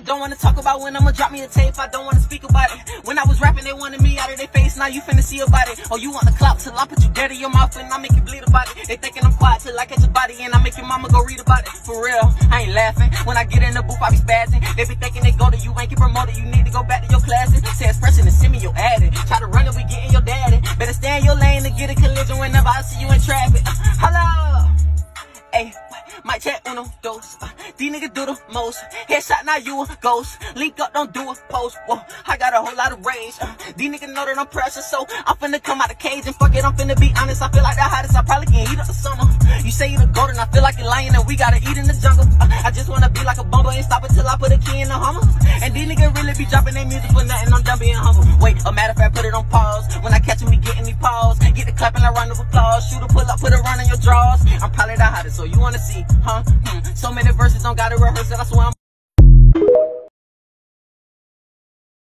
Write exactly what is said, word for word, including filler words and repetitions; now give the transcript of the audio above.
Don't wanna talk about when I'ma drop me a tape, I don't wanna speak about it. When I was rapping, they wanted me out of their face, now you finna see about it. Oh, you want the clout till I put you dead in your mouth and I make you bleed about it. They thinking I'm quiet till I catch a body and I make your mama go read about it. For real, I ain't laughing. When I get in the booth, I be spazzing. They be thinking they go to you, ain't get promoted, you need to go back to your classes. Say expressing and send me your addy. Try to run it, we getting your daddy. Better stay in your lane to get a collision whenever I see you in traffic. Uh, hello! Hey, mic check uno, dos. Uh, these niggas do the most. Headshot, now you a ghost. Link up, don't do a post. Whoa, I got a whole lot of rage. Uh, these niggas know that I'm precious, so I'm finna come out the cage and fuck it. I'm finna be honest. I feel like the hottest. I probably can heat up the summer. You say you the golden, I feel like you're lying and we gotta eat in the jungle. Uh, I just wanna be like a bumble and stop until I put a key in the Hummer. And these niggas really be dropping their music for nothing. I'm done being humble. Wait, a matter of fact, put it on pause. When I catch me getting these paws, get the clapping like round of applause. Shoot a pull up, put a run in your drawers. I'm probably the hottest, so you wanna see, huh? Hmm. So many verses, don't gotta rehearse it. I swear I'm